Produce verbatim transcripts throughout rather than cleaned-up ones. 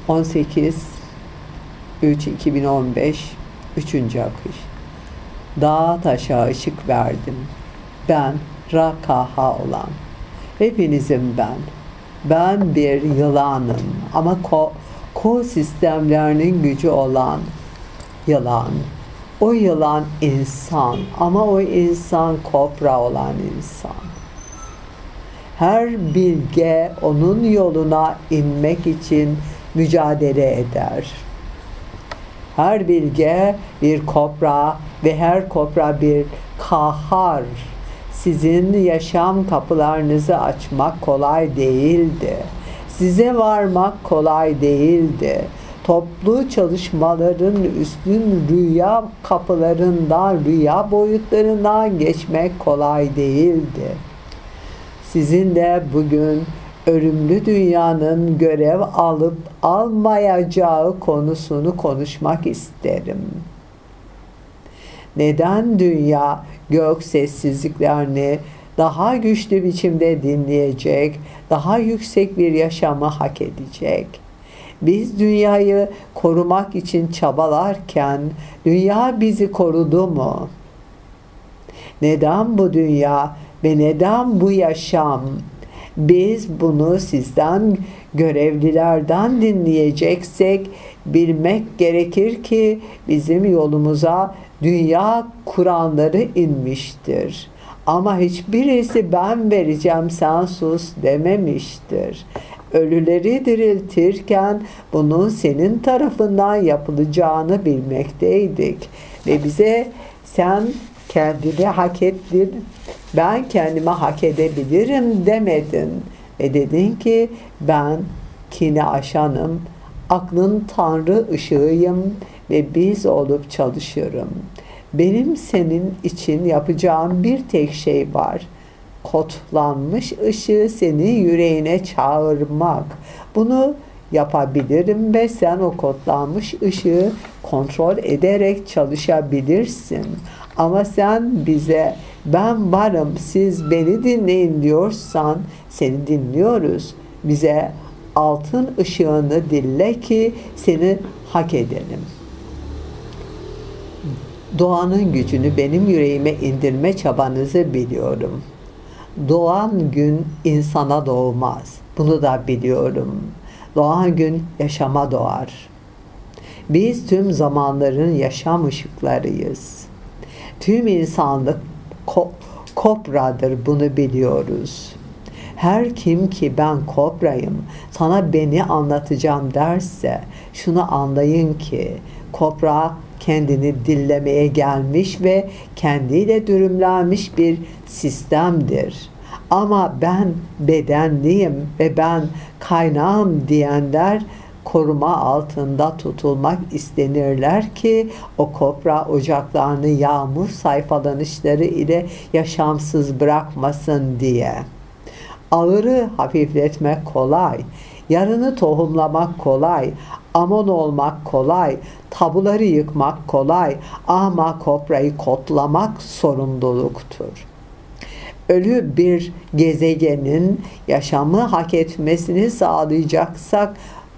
on sekiz üç iki bin on beş üçüncü akış. Dağa taşa ışık verdim. Ben Rakaha olan. Hepinizim ben. Ben bir yılanım ama ko, ko sistemlerinin gücü olan yılan. O yılan insan ama o insan kobra olan insan. Her bilge onun yoluna inmek için mücadele eder. Her bilge bir kobra ve her kobra bir kahar. Sizin yaşam kapılarınızı açmak kolay değildi. Size varmak kolay değildi. Toplu çalışmaların üstün rüya kapılarından, rüya boyutlarından geçmek kolay değildi. Sizin de bugün ölümlü dünyanın görev alıp almayacağı konusunu konuşmak isterim. Neden dünya gök sessizliklerini daha güçlü biçimde dinleyecek, daha yüksek bir yaşamı hak edecek? Biz dünyayı korumak için çabalarken dünya bizi korudu mu? Neden bu dünya ve neden bu yaşam? Biz bunu sizden, görevlilerden dinleyeceksek bilmek gerekir ki bizim yolumuza dünya kuranları inmiştir. Ama hiçbirisi ben vereceğim sen sus dememiştir. Ölüleri diriltirken bunun senin tarafından yapılacağını bilmekteydik. Ve bize sen kendini hak ettin, ben kendime hak edebilirim demedin. Ve dedin ki ben kini aşanım, aklın tanrı ışığıyım ve biz olup çalışırım. Benim senin için yapacağım bir tek şey var. Kodlanmış ışığı senin yüreğine çağırmak. Bunu yapabilirim ve sen o kodlanmış ışığı kontrol ederek çalışabilirsin. Ama sen bize ben varım siz beni dinleyin diyorsan seni dinliyoruz. Bize altın ışığını dille ki seni hak edelim. Doğanın gücünü benim yüreğime indirme çabanızı biliyorum. Doğan gün insana doğmaz. Bunu da biliyorum. Doğan gün yaşama doğar. Biz tüm zamanların yaşam ışıklarıyız. Tüm insanlık ko- kobradır, bunu biliyoruz. Her kim ki ben kobrayım, sana beni anlatacağım derse, şunu anlayın ki kobra kendini dillemeye gelmiş ve kendiyle dürümlenmiş bir sistemdir. Ama ben bedenliyim ve ben kaynağım diyenler koruma altında tutulmak istenirler ki o kobra ocaklarını yağmur sayfalanışları ile yaşamsız bırakmasın diye. Ağırı hafifletmek kolay, yarını tohumlamak kolay, amon olmak kolay, tabuları yıkmak kolay ama kobrayı kodlamak sorumluluktur. Ölü bir gezegenin yaşamı hak etmesini sağlayacaksak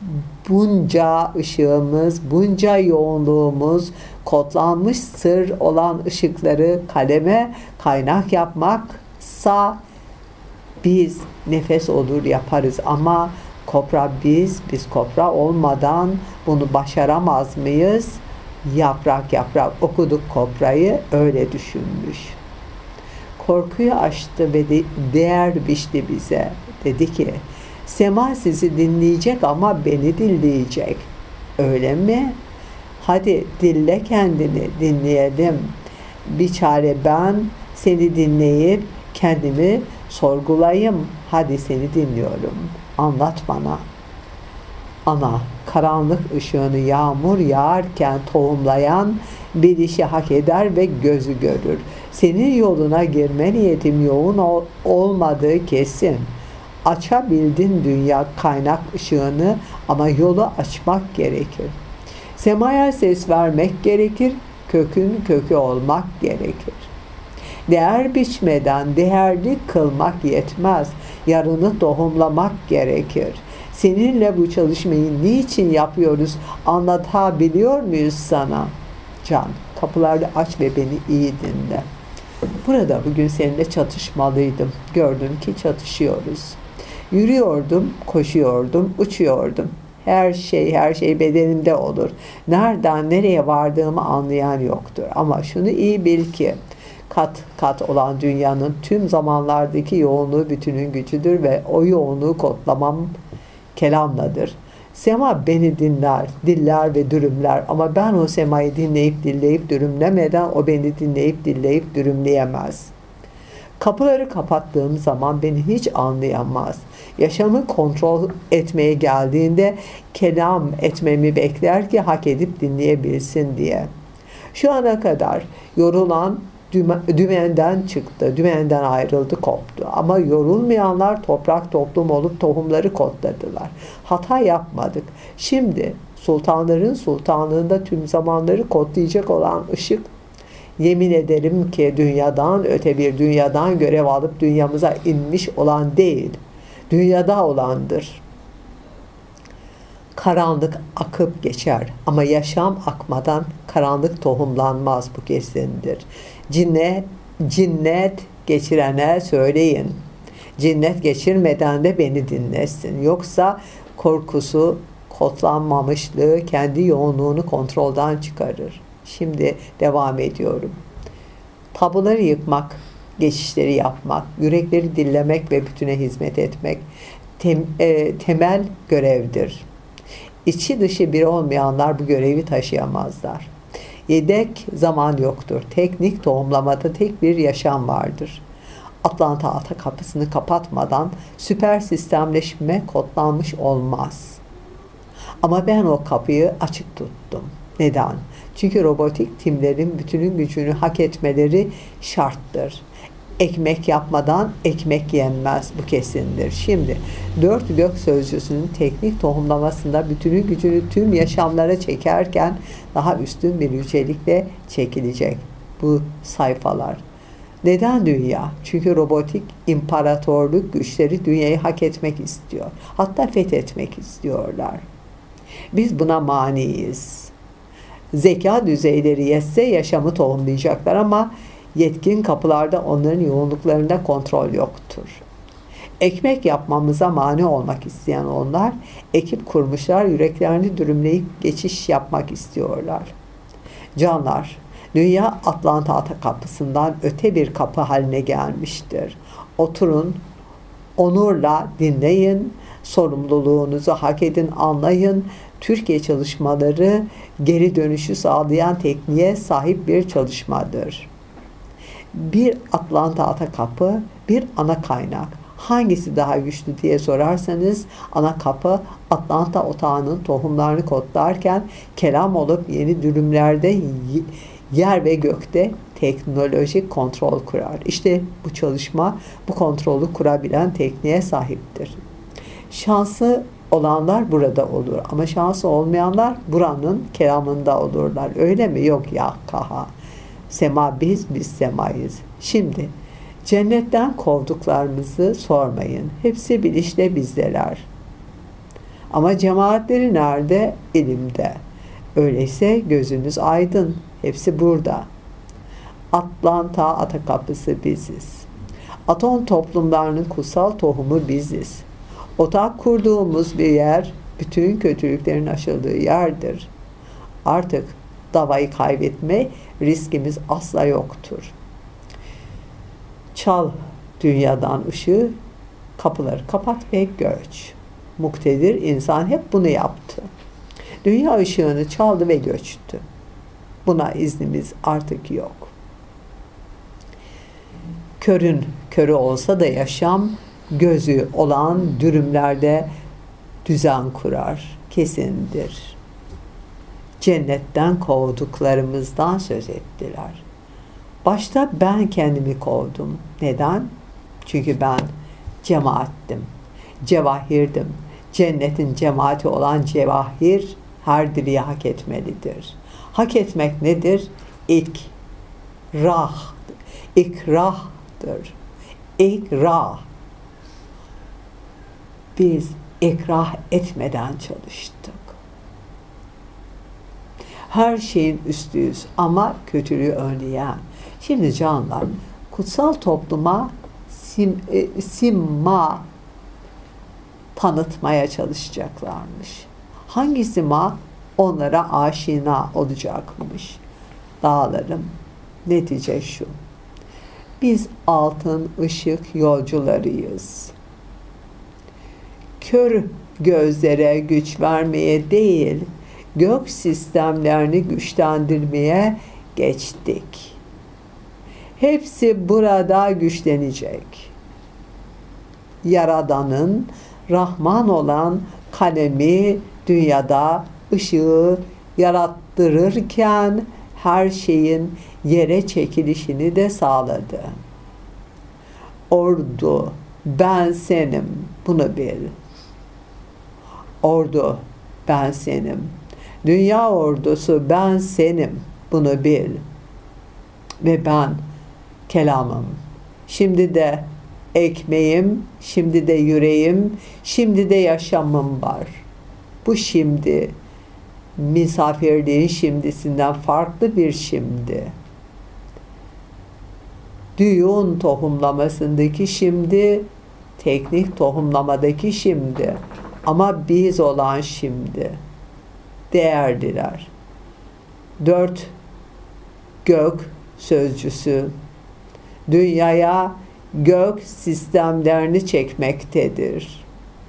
bunca ışığımız, bunca yoğunluğumuz, kodlanmış sır olan ışıkları kaleme kaynak yapmaksa biz nefes olur yaparız ama kobra biz, biz kobra olmadan bunu başaramaz mıyız? Yaprak yaprak okuduk kobrayı, öyle düşünmüş. Korkuyu aştı ve de, değer biçti bize. Dedi ki, sema sizi dinleyecek ama beni dinleyecek. Öyle mi? Hadi dille kendini, dinleyelim. Bir çare ben seni dinleyip kendimi sorgulayayım. Hadi seni dinliyorum. Anlat bana. Ana, karanlık ışığını yağmur yağarken tohumlayan bir işi hak eder ve gözü görür. Senin yoluna girme niyetim yoğun ol- olmadığı kesin. Açabildin dünya kaynak ışığını ama yolu açmak gerekir. Semaya ses vermek gerekir, kökün kökü olmak gerekir. Değer biçmeden değerli kılmak yetmez, yarını tohumlamak gerekir. Seninle bu çalışmayı niçin yapıyoruz? Anlatabiliyor muyuz sana? Can, kapıları aç ve beni iyi dinle. Burada bugün seninle çatışmalıydım. Gördüm ki çatışıyoruz. Yürüyordum, koşuyordum, uçuyordum. Her şey, her şey bedenimde olur. Nereden nereye vardığımı anlayan yoktur. Ama şunu iyi bil ki, kat kat olan dünyanın tüm zamanlardaki yoğunluğu bütünün gücüdür ve o yoğunluğu kodlamam kelamladır. Sema beni dinler, diller ve dürümler ama ben o semayı dinleyip dilleyip dürümlemeden o beni dinleyip dilleyip dürümleyemez. Kapıları kapattığım zaman beni hiç anlayamaz. Yaşamı kontrol etmeye geldiğinde kelam etmemi bekler ki hak edip dinleyebilsin diye. Şu ana kadar yorulan dümenden çıktı, dümenden ayrıldı, koptu. Ama yorulmayanlar toprak toplum olup tohumları kodladılar. Hata yapmadık. Şimdi sultanların sultanlığında tüm zamanları kodlayacak olan ışık, yemin ederim ki dünyadan öte bir dünyadan görev alıp dünyamıza inmiş olan değil, dünyada olandır. Karanlık akıp geçer ama yaşam akmadan karanlık tohumlanmaz, bu kesindir. Cinnet, cinnet geçirene söyleyin. Cinnet geçirmeden de beni dinlesin. Yoksa korkusu, kodlanmamışlığı kendi yoğunluğunu kontrolden çıkarır. Şimdi devam ediyorum. Tabuları yıkmak, geçişleri yapmak, yürekleri dinlemek ve bütüne hizmet etmek tem, e, temel görevdir. İçi dışı bir olmayanlar bu görevi taşıyamazlar. Yedek zaman yoktur. Teknik tohumlamada tek bir yaşam vardır. Atlanta ata kapısını kapatmadan süper sistemleşme kodlanmış olmaz. Ama ben o kapıyı açık tuttum. Neden? Çünkü robotik timlerin bütünün gücünü hak etmeleri şarttır. Ekmek yapmadan ekmek yenmez, bu kesindir. Şimdi dört gök sözcüsünün teknik tohumlamasında bütünün gücünü tüm yaşamlara çekerken daha üstün bir yücelikle çekilecek bu sayfalar. Neden dünya? Çünkü robotik imparatorluk güçleri dünyayı hak etmek istiyor. Hatta fethetmek istiyorlar. Biz buna maniyiz. Zeka düzeyleri yetse yaşamı tohumlayacaklar ama yetkin kapılarda onların yoğunluklarında kontrol yoktur. Ekmek yapmamıza mani olmak isteyen onlar, ekip kurmuşlar, yüreklerini dürümleyip geçiş yapmak istiyorlar. Canlar, dünya Atlanta ata kapısından öte bir kapı haline gelmiştir. Oturun, onurla dinleyin, sorumluluğunuzu hak edin, anlayın. Türkiye çalışmaları geri dönüşü sağlayan tekniğe sahip bir çalışmadır. Bir Atlanta ata kapı, bir ana kaynak. Hangisi daha güçlü diye sorarsanız ana kapı Atlanta otağının tohumlarını kodlarken kelam olup yeni dürümlerde yer ve gökte teknolojik kontrol kurar. İşte bu çalışma bu kontrolü kurabilen tekniğe sahiptir. Şansı olanlar burada olur ama şansı olmayanlar buranın kelamında olurlar. Öyle mi? Yok ya kaha. Sema biz, biz semayız. Şimdi cennetten kovduklarımızı sormayın. Hepsi bilişte bizdeler. Ama cemaatleri nerede? İlimde. Öyleyse gözünüz aydın. Hepsi burada. Atlanta ata kapısı biziz. Atom toplumlarının kutsal tohumu biziz. Otak kurduğumuz bir yer, bütün kötülüklerin aşıldığı yerdir. Artık davayı kaybetme riskimiz asla yoktur. Çal dünyadan ışığı, kapıları kapat ve göç. Muktedir insan hep bunu yaptı. Dünya ışığını çaldı ve göçtü. Buna iznimiz artık yok. Körün körü olsa da yaşam, gözü olan dürümlerde düzen kurar, kesindir. Cennetten kovduklarımızdan söz ettiler. Başta ben kendimi kovdum. Neden? Çünkü ben cemaattim, cevahirdim. Cennetin cemaati olan cevahir her diriyi hak etmelidir. Hak etmek nedir? İkrah, ikrahdır. İkrah. Biz ikrah etmeden çalıştık. Her şeyin üstüyüz ama kötülüğü önleyen. Şimdi canlar, kutsal topluma sim, e, simma tanıtmaya çalışacaklarmış. Hangi sima onlara aşina olacakmış? Dağlarım, netice şu: biz altın ışık yolcularıyız. Kör gözlere güç vermeye değil, gök sistemlerini güçlendirmeye geçtik. Hepsi burada güçlenecek. Yaradan'ın Rahman olan kalemi dünyada ışığı yarattırırken her şeyin yere çekilişini de sağladı. Ordu, ben senim, bunu bil. Ordu, ben senim. Dünya ordusu, ben senim, bunu bil. Ve ben kelamım. Şimdi de ekmeğim, şimdi de yüreğim, şimdi de yaşamım var. Bu şimdi, misafirliğin şimdisinden farklı bir şimdi. Düğün tohumlamasındaki şimdi, teknik tohumlamadaki şimdi. Ama biz olan şimdi. Değerliler. Dört gök sözcüsü dünyaya gök sistemlerini çekmektedir.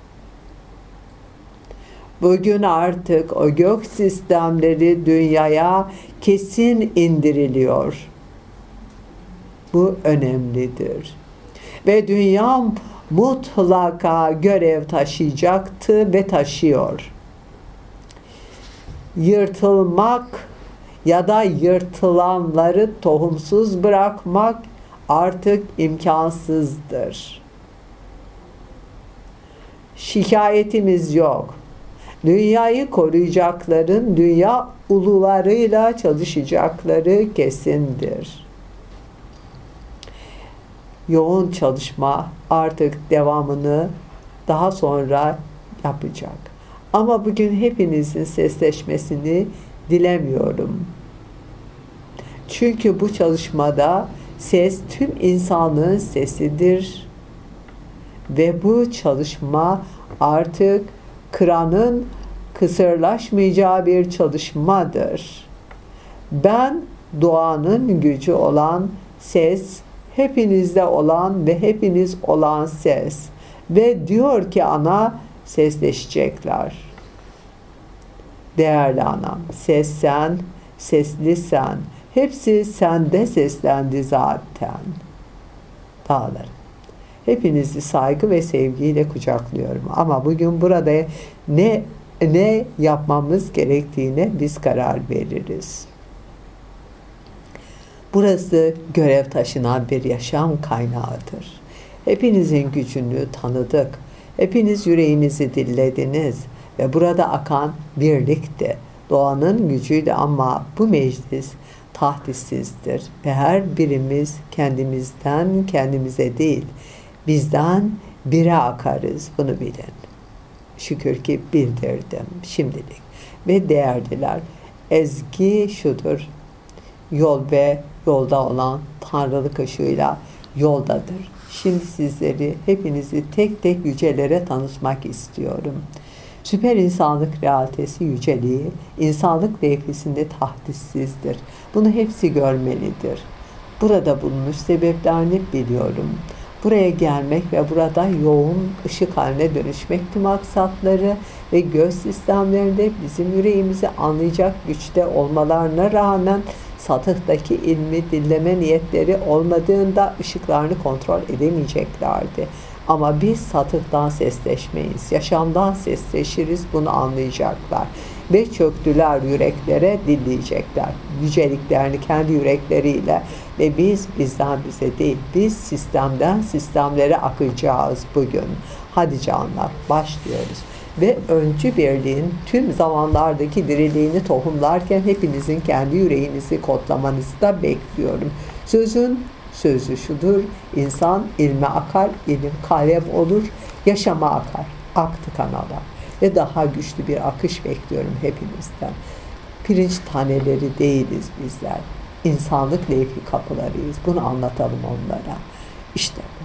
Bugün artık o gök sistemleri dünyaya kesin indiriliyor. Bu önemlidir. Ve dünya mutlaka görev taşıyacaktı ve taşıyor. Yırtılmak ya da yırtılanları tohumsuz bırakmak artık imkansızdır. Şikayetimiz yok. Dünyayı koruyacakların dünya ulularıyla çalışacakları kesindir. Yoğun çalışma artık devamını daha sonra yapacak. Ama bugün hepinizin sesleşmesini dilemiyorum. Çünkü bu çalışmada ses tüm insanlığın sesidir. Ve bu çalışma artık kıranın kısırlaşmayacağı bir çalışmadır. Ben doğanın gücü olan ses, hepinizde olan ve hepiniz olan ses. Ve diyor ki ana, sesleşecekler. Değerli anam, ses sen, sesli sen. Hepsi sende seslendi zaten. Dağlarım. Hepinizi saygı ve sevgiyle kucaklıyorum. Ama bugün burada ne ne yapmamız gerektiğine biz karar veririz. Burası görev taşınan bir yaşam kaynağıdır. Hepinizin gücünü tanıdık. Hepiniz yüreğinizi dinlediniz ve burada akan birlikte doğanın gücüyle, ama bu meclis tahdissizdir ve her birimiz kendimizden kendimize değil, bizden bire akarız, bunu bilin. Şükür ki bildirdim şimdilik. Ve değerliler, ezgi şudur: yol ve yolda olan Tanrılık ışığıyla yoldadır. Şimdi sizleri, hepinizi tek tek yücelere tanıtmak istiyorum. Süper insanlık realitesi yüceliği, insanlık levhesinde tahdissizdir. Bunu hepsi görmelidir. Burada bulunmuş sebeplerini biliyorum. Buraya gelmek ve burada yoğun ışık haline dönüşmekti maksatları ve göz sistemlerinde bizim yüreğimizi anlayacak güçte olmalarına rağmen satıhtaki ilmi dinleme niyetleri olmadığında ışıklarını kontrol edemeyeceklerdi. Ama biz satıhtan sesleşmeyiz, yaşamdan sesleşiriz, bunu anlayacaklar. Ve çöktüler yüreklere, dinleyecekler. Yüceliklerini kendi yürekleriyle ve biz bizden bize değil, biz sistemden sistemlere akacağız bugün. Hadi canlar, başlıyoruz. Ve öncü birliğin tüm zamanlardaki diriliğini tohumlarken hepinizin kendi yüreğinizi kodlamanızı da bekliyorum. Sözün sözü şudur: insan ilme akar, ilim kalem olur, yaşama akar. Aktı kanala. Ve daha güçlü bir akış bekliyorum hepinizden. Pirinç taneleri değiliz bizler. İnsanlık levhi kapılarıyız. Bunu anlatalım onlara. İşte